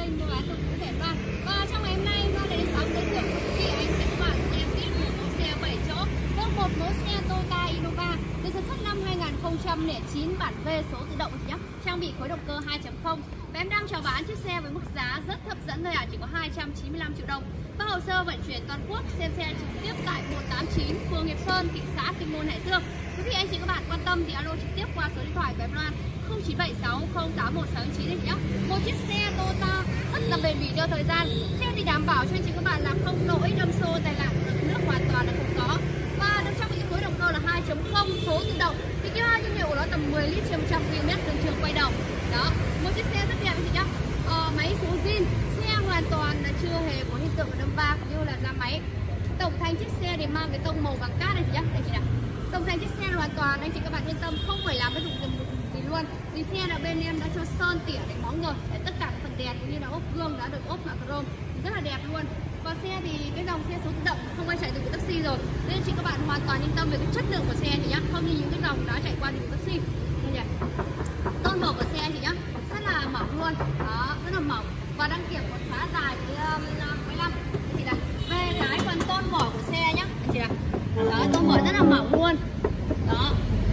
kênh mua bán tổng cụ thể Loan. Và trong ngày hôm nay Loan đến sóng giới thiệu với quý vị anh sẽ các bạn xem tiếp một mẫu xe 7 chỗ, với một mẫu xe Toyota Innova được sản xuất năm 2009, bản V, số tự động nhé, trang bị khối động cơ 2.0. Và em đang chào bán chiếc xe với mức giá rất hấp dẫn thôi ạ, chỉ có 295 triệu đồng. Và hồ sơ vận chuyển toàn quốc, xem xe trực tiếp tại 189 phường Hiệp Sơn, thị xã Kinh Môn, Hải Dương. Quý vị anh chị các bạn quan tâm thì alo trực tiếp qua số điện thoại của em Loan 0976081699 nhé. Một chiếc xe Toyota rất là bền bỉ cho thời gian. Xe thì đảm bảo cho anh chị các bạn là không lỗi, đâm xô, tai nạn, nước hoàn toàn là không có. Và được trang bị khối động cơ là 2.0, số tự động. Thì cái nhiên liệu của nó tầm 10 lít trên 100 km đường trường quay đầu. Đó, một chiếc xe rất đẹp anh chị nhá. Máy số zin, xe hoàn toàn là chưa hề có hiện tượng đâm va cũng như là ra máy. Tổng thành chiếc xe thì mang cái tông màu vàng cát này chị nhá, đây chị nào. Tổng thành chiếc xe hoàn toàn anh chị các bạn yên tâm, không phải làm cái dụng gì luôn. Vì xe là bên em đã cho sơn tỉa đánh bóng rồi, để tất cả các phần đèn cũng như là ốp gương đã được ốp mạ chrome, rất là đẹp luôn. Và xe thì cái dòng xe số tự động không ai chạy từ taxi rồi, nên chị các bạn hoàn toàn yên tâm về cái chất lượng của xe chị nhá, không như những cái dòng đã chạy qua đường taxi. Đây nhỉ, tôn màu của xe chị nhá, rất là mỏng luôn, đó, rất là mỏng và đăng kiểm còn khá dài với 15. Chị là về cái phần tôn vỏ của xe nhá, chị là đó, tôn vỏ rất là mỏng luôn, đó.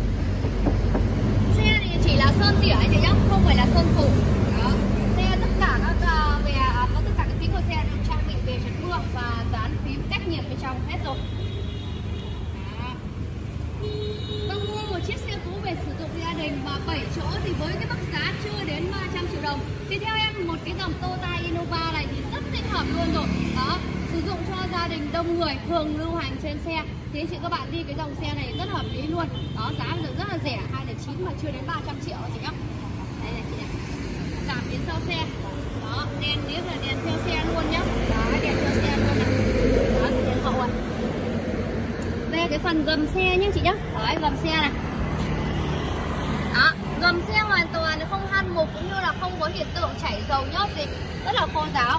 Xe thì chỉ là sơn tỉa anh chị nhá, không phải là sơn phủ. Đó, xe tất cả các có tất cả các tính của xe được trang bị về chắn mưa và dán phím cách nhiệt bên trong hết rồi. Vâng, mua một chiếc xe cũ về sử dụng gia đình và 7 chỗ thì với cái mức giá chưa đến 300 triệu đồng thì theo em một cái dòng Toyota Innova này thì rất thích hợp luôn rồi. Đó, sử dụng cho gia đình đông người thường lưu hành trên xe thì anh chị các bạn đi cái dòng xe này rất hợp lý luôn. Đó, giá bây giờ rất là rẻ, 209 mà chưa đến 300 triệu chị nhá. Đây này chị này, giảm đến sau xe. Đó, đèn nếu là đèn theo xe luôn nhá. Đó, đèn theo xe luôn này. Đó, đèn hậu à. Về cái phần gầm xe nhá chị nhá. Đấy, gầm xe này. Đó, gầm xe hoàn toàn không han mục cũng như là không có hiện tượng chảy dầu nhớt gì, rất là khô ráo.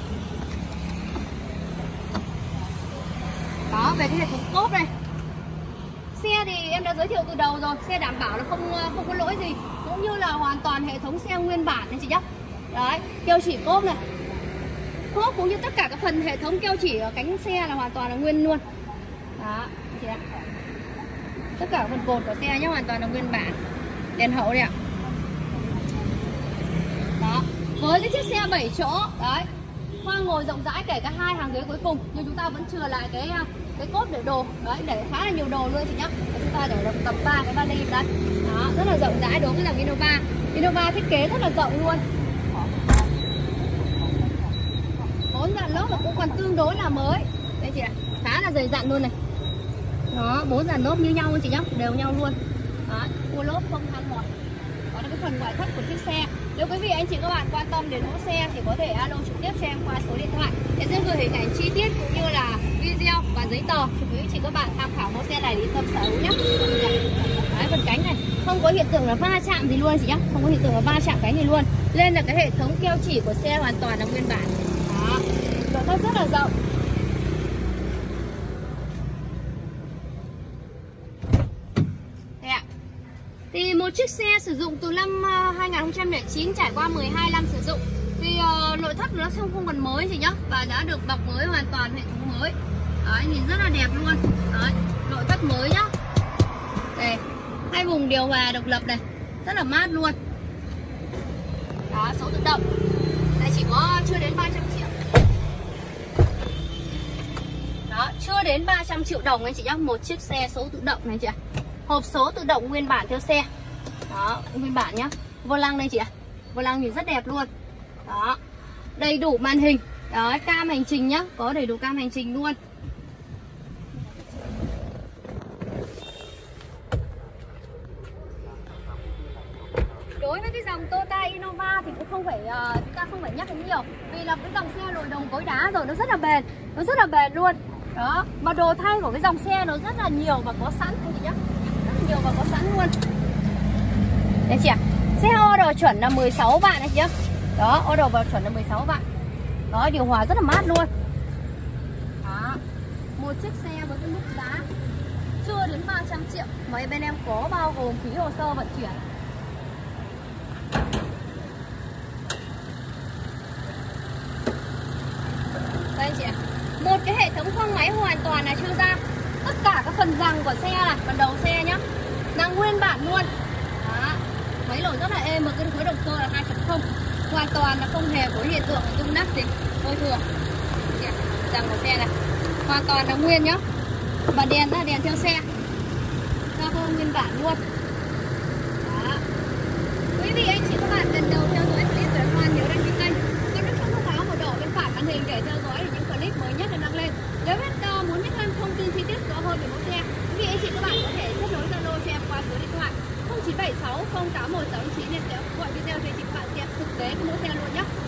Đó, về cái hệ thống cốp này, xe thì em đã giới thiệu từ đầu rồi, xe đảm bảo là không có lỗi gì, cũng như là hoàn toàn hệ thống xe nguyên bản này chị nhá. Đấy, keo chỉ cốp này, cốp cũng như tất cả các phần hệ thống keo chỉ ở cánh xe là hoàn toàn là nguyên luôn. Đó, chị ạ. Tất cả phần cột của xe nhá hoàn toàn là nguyên bản. Đèn hậu này ạ. Đó, với cái chiếc xe 7 chỗ, đấy, khoang ngồi rộng rãi kể cả hai hàng ghế cuối cùng, nhưng chúng ta vẫn chừa lại cái cốp để đồ, đấy, để khá là nhiều đồ luôn chị nhá. Chúng ta để được tầm 3 cái vali đây. Đó, rất là rộng rãi đối với dòng Innova. Innova thiết kế rất là rộng luôn. 4 dàn lốp là cũng còn tương đối là mới. Đây chị ạ, khá là dày dặn luôn này. Đó, 4 dàn lốp như nhau chị nhá, đều nhau luôn. Đó, cua lốp không than mỏi. Đó là cái phần ngoại thất của chiếc xe. Nếu quý vị anh chị các bạn quan tâm đến mẫu xe thì có thể alo trực tiếp cho em qua số điện thoại. Em sẽ gửi hình ảnh chi tiết cũng như là video và giấy tờ cho quý chị các bạn tham khảo mẫu xe này để tâm sở hữu nhé. Đấy, phần cánh này không có hiện tượng là va chạm gì luôn chị nhá, không có hiện tượng là va chạm cánh gì luôn. Lên là cái hệ thống keo chỉ của xe hoàn toàn là nguyên bản. Đó, nội thất rất là rộng. Thì một chiếc xe sử dụng từ năm 2009 trải qua 12 năm sử dụng thì nội thất nó không còn mới gì nhá, và đã được bọc mới hoàn toàn hệ thống mới. Đấy, nhìn rất là đẹp luôn. Đấy, nội thất mới nhá. Đây, hai vùng điều hòa độc lập này, rất là mát luôn. Đó, số tự động. Đây chỉ có chưa đến 300 triệu. Đó, chưa đến 300 triệu đồng anh chị nhá, một chiếc xe số tự động này chị ạ. Hộp số tự động nguyên bản theo xe. Đó, nguyên bản nhá. Vô lăng đây chị ạ. Vô lăng nhìn rất đẹp luôn. Đó, đầy đủ màn hình. Đó, cam hành trình nhá, có đầy đủ cam hành trình luôn. Đối với cái dòng Toyota Innova thì cũng không phải chúng ta không phải nhắc đến nhiều, vì là cái dòng xe lồi đồng cối đá rồi, nó rất là bền, nó rất là bền luôn. Đó, mà đồ thay của cái dòng xe nó rất là nhiều và có sẵn anh chị nhá, rất là nhiều và có sẵn luôn. Đây chị ạ, xe order chuẩn là 16 vạn anh chị nhá. Đó, order vào chuẩn là 16 vạn. Đó, điều hòa rất là mát luôn. Đó, một chiếc xe với cái mức giá chưa đến 300 triệu mà bên em có bao gồm phí hồ sơ vận chuyển. hoàn toàn là chưa ra. Tất cả các phần rằng của xe này, phần đầu xe nhá, là nguyên bản luôn. Đó. Máy nổ rất là êm, một cái khối động cơ là 2.0, hoàn toàn là không hề có hiện tượng rung nắp gì, môi trường. Rằng của xe này hoàn toàn là nguyên nhá. Và đèn là đèn theo xe, ra không nguyên bản luôn. Đó. Quý vị anh chị các bạn lần đầu theo dõi clip Tuấn Hoan nhớ đăng ký kênh, có nút chuông thông báo màu đỏ bên phải màn hình để theo dõi những clip mới nhất được đăng lên. Nếu muốn biết thêm thông tin chi tiết rõ hơn về mẫu xe, quý vị anh chị các bạn có thể kết nối Zalo cho em qua số điện thoại 0976 081669 để sẽ gọi video cho anh chị các bạn xem thực tế cái mẫu xe luôn nhé.